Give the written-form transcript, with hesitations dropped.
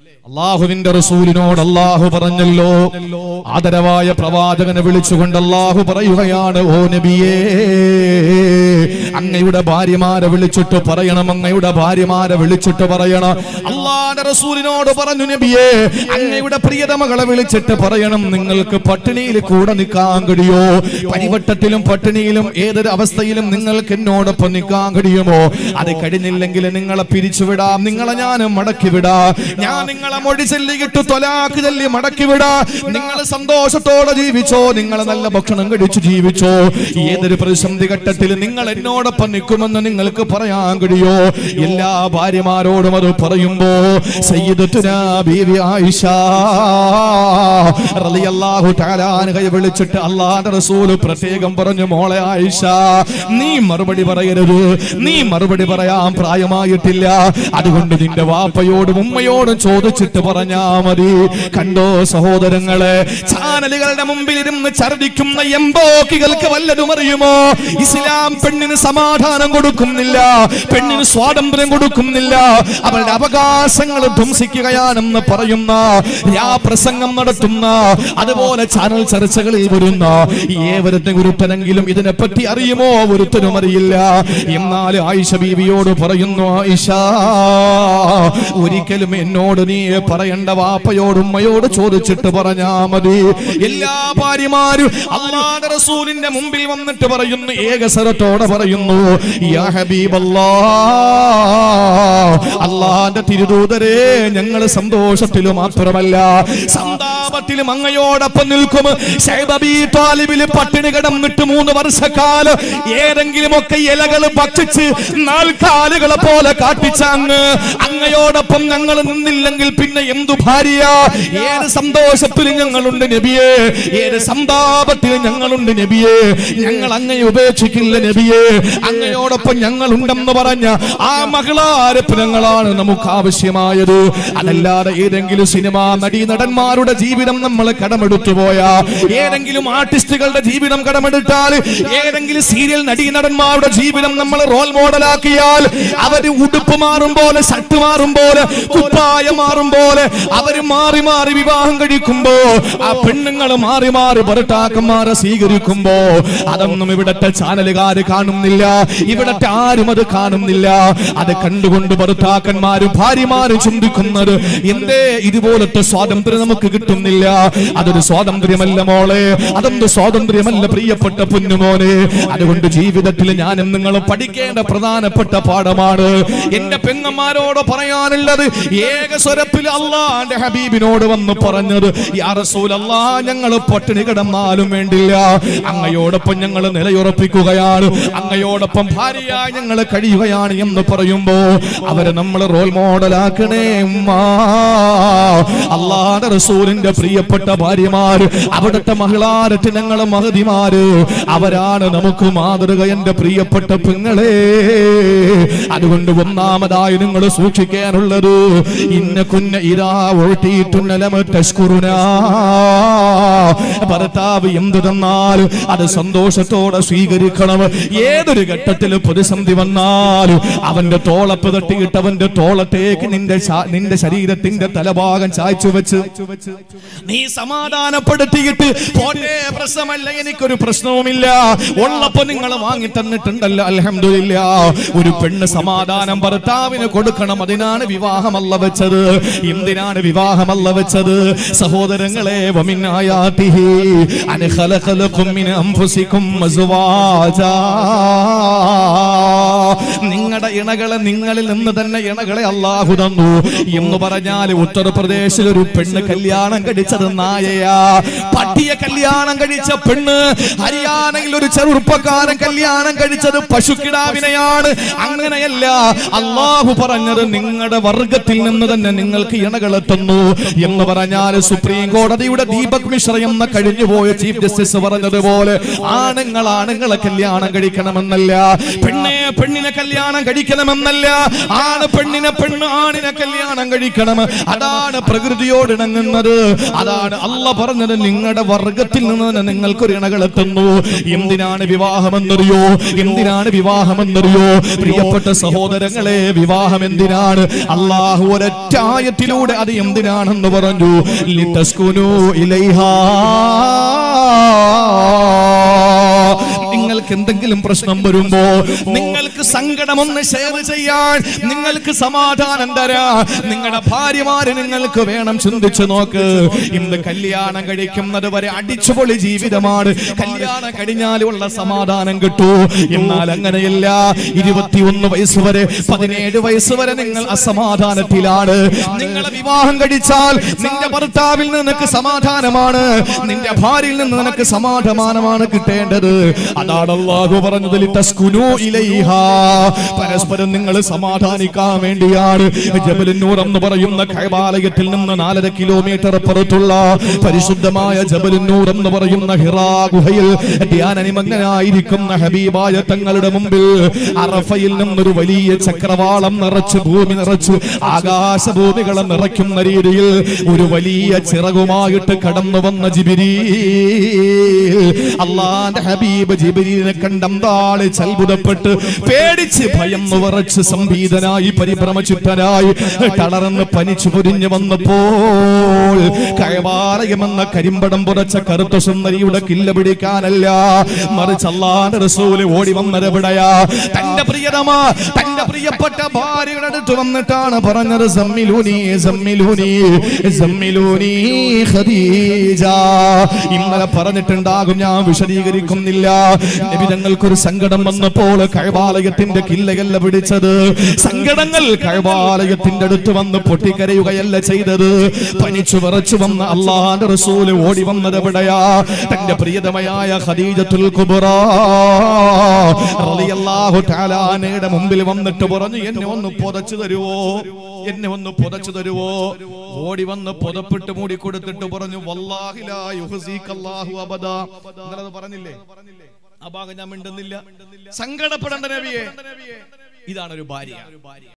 അല്ലാഹുവിന്റെ റസൂലിനോട് അല്ലാഹു പറഞ്ഞല്ലോ, ആദരവായ പ്രവാചകനെ വിളിച്ചുകൊണ്ട് അല്ലാഹു പറയുകയാണ്, ഓ നബിയേ, അങ്ങയുടെ ഭാര്യമാരെ വിളിച്ചിട്ട് പറയണം, അങ്ങയുടെ ഭാര്യമാരെ വിളിച്ചിട്ട് പറയണം. അല്ലാഹുവിന്റെ റസൂലിനോട് പറഞ്ഞു, നബിയേ, അങ്ങയുടെ പ്രിയതമകളെ വിളിച്ചിട്ട് പറയണം, നിങ്ങൾക്ക് പട്ടിണിയിൽ കൂടെ നിൽക്കാൻ കഴിയോ? പരിവട്ടത്തിലും പട്ടിണിയിലും ഏതൊരു അവസ്ഥയിലും നിങ്ങൾക്ക് എന്നോടൊപ്പം നിൽക്കാൻ കഴിയുമോ? അത് കഴിഞ്ഞില്ലെങ്കിൽ നിങ്ങളെ പിരിച്ചുവിടാം, നിങ്ങളെ ഞാൻ മടക്കി വിടാം, ഞാൻ നിങ്ങളെ മൊഴി ചൊല്ലിയിട്ട് തൊലാഖ് ചൊല്ലി മടക്കി വിടാ. നിങ്ങൾ സന്തോഷത്തോടെ ജീവിച്ചോ, നിങ്ങൾ നല്ല ഭക്ഷണം കഴിച്ചു ജീവിച്ചോ. ഏതൊരു പ്രതിസന്ധി ഘട്ടത്തിൽ നിങ്ങൾ എന്നോടൊപ്പം നിൽക്കുമെന്ന് നിങ്ങൾക്ക് പറയാൻ കഴിയോ? എല്ലാ ഭാര്യമാരോടും അത് പറയുമ്പോ സയ്യിദത്തുനാ ബീവി ആയിഷ റളിയല്ലാഹു തആല അൻഹയെ വിളിച്ചിട്ട് അല്ലാഹുവിന്റെ റസൂൽ പ്രത്യേകം പറഞ്ഞു, മോളെ ആയിഷ, നീ മറുപടി പറയരുത്, നീ മറുപടി പറയാൻ പ്രായമായിട്ടില്ല, അതുകൊണ്ട് നിന്റെ വാപ്പയോടും ഉമ്മയോടും ചോദിച്ചിട്ട് പറഞ്ഞാ മതി. കണ്ടോ സഹോദരങ്ങളെ, ചാനലുകളുടെ മുമ്പിൽ ഇരുന്ന് ഛർദിക്കുന്ന എംബോക്കികൾക്ക് വല്ലതും അറിയുമോ? ഇസ്ലാം പെണ്ണിന് സമാധാനം കൊടുക്കുന്നില്ല, പെണ്ണിന് സ്വാതന്ത്ര്യം കൊടുക്കുന്നില്ല, അവരുടെ അവകാശങ്ങൾ ധ്വംസിക്കുകയാണെന്ന് പറയുന്ന പ്രസംഗം നടത്തുന്ന, അതുപോലെ ചാനൽ ചർച്ചകളിൽ വരുന്ന ഏവരുടെ ഗുരുത്തനെങ്കിലും ഇതിനെപ്പറ്റി അറിയുമോ? ഒരുത്തനും അറിയില്ല. എന്നാൽ ആയിഷ ബീവിയോട് പറയുന്നു, ആയിഷ, ഒരിക്കലും എന്നോട് നീ പറയണ്ട, വാപ്പയോട് ഉമ്മയോട് ചോദിച്ചിട്ട് പറഞ്ഞാ മതി. എല്ലാ ഭാര്യമാരും അല്ലാഹുവിന്റെ റസൂലിന്റെ മുമ്പിൽ വന്നിട്ട് പറയുന്നു, ഏകസ്വരത്തോടെ പറയുന്നു, യാ ഹബീബല്ലാഹ്, അല്ലാഹുവിന്റെ തിരുദൂതരേ, ഞങ്ങൾ സന്തോഷത്തിൽ മാത്രമല്ല സന്താപത്തിലും അങ്ങയോടൊപ്പം നിൽക്കും. ശൈബ് അബീ ത്വാലിബിൽ പട്ടിണി കിടന്നിട്ട് 3 വർഷക്കാലം ഏതെങ്കിലുമൊക്കെ ഇലകൾ ഭക്ഷിച്ച് നാൽക്കാലുകളെ പോലെ കാട്ടിച്ച അങ്ങയോടൊപ്പം ഞങ്ങൾ നിന്നില്ലെങ്കിൽ പിന്നെ എന്തു ഭാര്യ? ഏത് സന്തോഷത്തിലും ഞങ്ങളുണ്ട് നബിയേ, ഏത് സന്താപത്തിലും ഞങ്ങളുണ്ട് നബിയേ, ഞങ്ങൾ അങ്ങയെ ഉപേക്ഷിക്കില്ല നബിയേ, അങ്ങയോടൊപ്പം ഞങ്ങളുണ്ടെന്ന് പറഞ്ഞ ആ മകളാരപ്പനങ്ങളാണ് നമുക്ക് ആവശ്യമായത്. അതല്ലാതെ ഏതെങ്കിലും സിനിമാ നടീനടന്മാരുടെ ജീവിതം നമ്മൾ കടമെടുത്തു പോയാ, ഏതെങ്കിലും ആർട്ടിസ്റ്റുകളുടെ ജീവിതം കടമെടുത്താൽ, ഏതെങ്കിലും സീരിയൽ നടീനടന്മാരുടെ ജീവിതം നമ്മൾ റോൾ മോഡലാക്കിയാൽ, അവര് ഉടുപ്പ് മാറും പോലെ, ഷർട്ട് മാറും പോലെ, കുപ്പായ മാറും പോലെ അവര് മാറി മാറി വിവാഹം കഴിക്കുമ്പോ, ആ പെണ്ണുങ്ങൾ മാറി മാറി ഭർത്താക്കന്മാരെ സ്വീകരിക്കുമ്പോ, അതൊന്നും ഇവിടത്തെ ചാനലുകാര് കാണുന്നില്ല, ഇവിടത്തെ ആരും അത് കാണുന്നില്ല. അത് കണ്ടുകൊണ്ട് ഭർത്താക്കന്മാരും ഭാര്യമാരും ചിന്തിക്കുന്നത്, എന്തേ ഇതുപോലത്തെ സ്വാതന്ത്ര്യം നമുക്ക് കിട്ടുന്നില്ല? അതൊരു സ്വാതന്ത്ര്യമല്ല മോളെ, അതൊന്നും സ്വാതന്ത്ര്യമല്ല പ്രിയപ്പെട്ട പൊന്നുമോനെ. അതുകൊണ്ട് ജീവിതത്തിൽ ഞാനും നിങ്ങൾ പഠിക്കേണ്ട പ്രധാനപ്പെട്ട പാഠമാണ്. എന്റെ പെങ്ങന്മാരോട് പറയാനുള്ളത്, ഏകസ്വരത്തിൽ അല്ലാഹുവിന്റെ ഹബീബിനോട് വന്ന് പറഞ്ഞത്, യാ റസൂലല്ലാഹ്, ഞങ്ങൾ പട്ടിണി കിടന്നാലും വേണ്ടില്ല, അങ്ങയോടൊപ്പം ഞങ്ങൾ നിലയുറപ്പിക്കുകയാണ്, അങ്ങയോടൊപ്പം ഭാര്യയായി ഞങ്ങൾ കഴിയുകയാണ് എന്ന് പറയുമ്പോ അവരെ നമ്മൾ റോൾ മോഡലാക്കണേ ഉമ്മ. അല്ലാഹുവിന്റെ റസൂലിന്റെ പ്രിയപ്പെട്ട ഭാര്യമാര്, അവിടുത്തെ മഹിളാരറ്റ് ഞങ്ങളെ മഹതിമാര്, അവരാണ് നമുക്ക് മാതൃക എന്റെ പ്രിയപ്പെട്ട പെങ്ങളെ. അതുകൊണ്ട് ഒന്നാമതായി നിങ്ങൾ സൂക്ഷിക്കാനുള്ളത്, ഇന്നകുന്ന ഇദാ ഉഅതീതുന്ന ലം തശ്കുറുനാ, ഭർത്താവ് എന്ത് തന്നാലും അത് സന്തോഷത്തോടെ സ്വീകരിക്കണം. ഏതൊരു ഘട്ടത്തിൽ പ്രതിസന്ധി വന്നാലും അവന്റെ തോളപ്പ് തട്ടിയിട്ട് അവന്റെ തോളത്തേക്ക് നിന്റെ ശരീരത്തിന്റെ തലഭാഗം ചായ്ച്ചു വെച്ച് നീ സമാധാനപ്പെടുത്തിയിട്ട്, പോട്ടെ പ്രശ്നമല്ല, എനിക്കൊരു പ്രശ്നവുമില്ല, ഉള്ളപ്പോ നിങ്ങൾ വാങ്ങി തന്നിട്ടുണ്ടല്ലോ അൽഹംദുലില്ലാഹ്. ഒരു പെണ്ണ് സമാധാനം ഭർത്താവിന് കൊടുക്കണം. അതിനാണ് വിവാഹമല്ല വെച്ചത്. എന്തിനാണ് വിവാഹമല്ല വെച്ചത്? സഹോദരങ്ങളെ, വമിൻ ആയാതിഹി അൻ ഖലഖലകും മിൻ അൻഫുസികും അസ്വാജാ, നിങ്ങളുടെ ഇണകളെ നിങ്ങളിൽ നിന്ന് തന്നെ ഇണകളെ അല്ലാഹു തന്നു എന്ന് പറഞ്ഞാൽ, ഉത്തർപ്രദേശിൽ ഒരു പെണ്ണ് കല്യാണം കഴിച്ചത് നായയാ, പട്ടിയെ കല്യാണം കഴിച്ച പെണ്ണ്. ഹരിയാനയിൽ ഒരു ചെറുപ്പക്കാരൻ കല്യാണം കഴിച്ചത് പശുക്കിടാവിനെയാണ്. അങ്ങനെയല്ല അല്ലാഹു പറഞ്ഞത്, നിങ്ങളുടെ വർഗത്തിൽ നിന്ന് തന്നെ നിങ്ങൾക്ക് ഇണകളെ തന്നു എന്ന് പറഞ്ഞാൽ, സുപ്രീം കോടതിയുടെ ദീപക് മിശ്ര എന്ന കഴിഞ്ഞുപോയ ചീഫ് ജസ്റ്റിസ് പറഞ്ഞതുപോലെ, ആണുങ്ങൾ ആണുങ്ങളെ കല്യാണം കഴിക്കണമെന്നല്ല, പെണ്ണിനെ കല്യാണം കഴിക്കണമെന്നല്ല, ആണ് പെണ്ണിനെ, പെണ്ണ് ആണിനെ കല്യാണം കഴിക്കണം. അതാണ് പ്രകൃതിയോട് ഇണങ്ങുന്നത്. അതാണ് അല്ല പറഞ്ഞത്, നിങ്ങളുടെ വർഗത്തിൽ നിന്ന് തന്നെ നിങ്ങൾക്കൊരു ഇണകളെ തന്നു. എന്തിനാണ് വിവാഹമെന്നറിയോ? എന്തിനാണ് വിവാഹമെന്നറിയോ? പ്രിയപ്പെട്ട സഹോദരങ്ങളെ, വിവാഹം എന്തിനാണ്? അല്ലാഹു ഒരൊറ്റ ആയത്തിലൂടെ അത് എന്തിനാണെന്ന് പറഞ്ഞു. ലിതസ്കുനു ഇലൈഹാ, നിങ്ങൾക്ക് എന്തെങ്കിലും പ്രശ്നം വരുമ്പോ, നിങ്ങൾക്ക് സങ്കടമൊന്ന് ഷെയർ ചെയ്യാൻ, നിങ്ങൾക്ക് സമാധാനം തരാൻ നിങ്ങളുടെ ഭാര്യമാര് നിങ്ങൾക്ക് വേണം. ചിന്തിച്ചു നോക്ക്, ഇന്ന് കല്യാണം കഴിക്കുന്നത് വരെ അടിച്ചുപൊളി ജീവിതമാണ്. കല്യാണം കഴിഞ്ഞാലുള്ള സമാധാനം കിട്ടൂ. എന്നാൽ അങ്ങനെയല്ല. 21 വയസ്സ് വരെ 17 വയസ്സ് വരെ നിങ്ങൾ അസമാധാനത്തിലാണ്. നിങ്ങളെ വിവാഹം കഴിച്ചാൽ നിന്റെ ഭർത്താവിൽ നിനക്ക് സമാധാനമാണ്, നിന്റെ ഭാര്യയിൽ നിന്ന് നിനക്ക് സമാധാനമാണ് കിട്ടേണ്ടത്. അതാണ് അല്ലാഹു പറഞ്ഞത്, ലിതസ്കുനു ഇലൈഹാ, പരസ്പരം നിങ്ങൾ സമാധാനിക്കാൻ വേണ്ടിയാണ്. ജബലുൻ നൂർ എന്ന് പറയുന്ന കഅബാലയത്തിൽ നിന്ന് 4.5 കിലോമീറ്റർ പുറത്തുള്ള പരിശുദ്ധമായ ജബലുൻ നൂർ എന്ന് പറയുന്ന ഹിറാ ഗുഹയിൽ ധ്യാനനിമഗ്നനായിരിക്കുന്ന ഹബീബായ തങ്ങളുടെ മുമ്പിൽ അറഫയിൽ നിന്നൊരു വലിയ ചക്രവാളം നിറച്ച്, ഭൂമി നിറച്ച്, ആകാശഭൂമികളെ നിറയ്ക്കുന്ന രീതിയിൽ ഒരു വലിയ ചിറകുമായിട്ട് കടന്നു വന്ന ജിബ്രീൽ, അല്ലാഹുവിന്റെ ഹബീബ് ജിബ്രീലിനെ കണ്ടന്താള് അത്ഭുതപ്പെട്ട് പേടിച്ച് ഭയന്ന് വിറച്ച് സംഭീതനായി പരിഭ്രമചിത്തനായി തളർന്ന് പനിച്ചു പൊരിഞ്ഞു വന്നപ്പോൾ കഅബാലയമെന്ന കരിമ്പടം പുറച്ച കറുത്ത സുന്ദരിയുടെ കില്ല പിടിക്കാനല്ല, മറിച്ച് അല്ലാഹുവിന്റെ റസൂല് ഓടി വന്നതെവിടെയാ? തന്റെ പ്രിയതമാ, തന്റെ പ്രിയപ്പെട്ട ഭാര്യയുടെ അടുത്ത് വന്നിട്ടാണ് പറഞ്ഞത്, സമ്മിലൂനി സമ്മിലൂനി സമ്മിലൂനി ഖദീജ. ഇന്നലെ പറഞ്ഞിട്ടുണ്ടാകും, ഞാൻ വിശദീകരിക്കുന്നില്ല. നബി തങ്ങൾക്കൊരു സങ്കടം വന്നപ്പോൾ കഅബാലയത്തിന്റെ കില്ലയല്ല പിടിച്ചത്. സങ്കടങ്ങൾ കഅബാലയത്തിന്റെ അടുത്ത് വന്ന് പൊട്ടിക്കരയുകയല്ല ചെയ്തത്. പനിച്ചു വിറച്ചു വന്ന അല്ലാഹുവിന്റെ റസൂൽ ഓടി വന്നത് എവിടെയാ? തന്റെ പ്രിയതമയായ ഖദീജത്തുൽ കുബ്ര റളിയല്ലാഹു തആല അൻഹയുടെ മുമ്പിൽ വന്നിട്ട് പറഞ്ഞു, എന്നെ ഒന്ന് പുതച്ചു തരുവോ, എന്നെ ഒന്ന് പുതച്ചു തരുവോ? ഓടി വന്ന് പുതപ്പിട്ട് മൂടി കൊടുത്തിട്ട് പറഞ്ഞു, വല്ലാഹി ലാ യുഹ്സികല്ലാഹു അബദാ. നിങ്ങളത് പറഞ്ഞില്ലേ? ആ ഭാഗം ഞാൻ മിണ്ടുന്നില്ല. സങ്കടപ്പെടേണ്ട നബിയെ. ഇതാണ് ഒരു ഭാര്യ.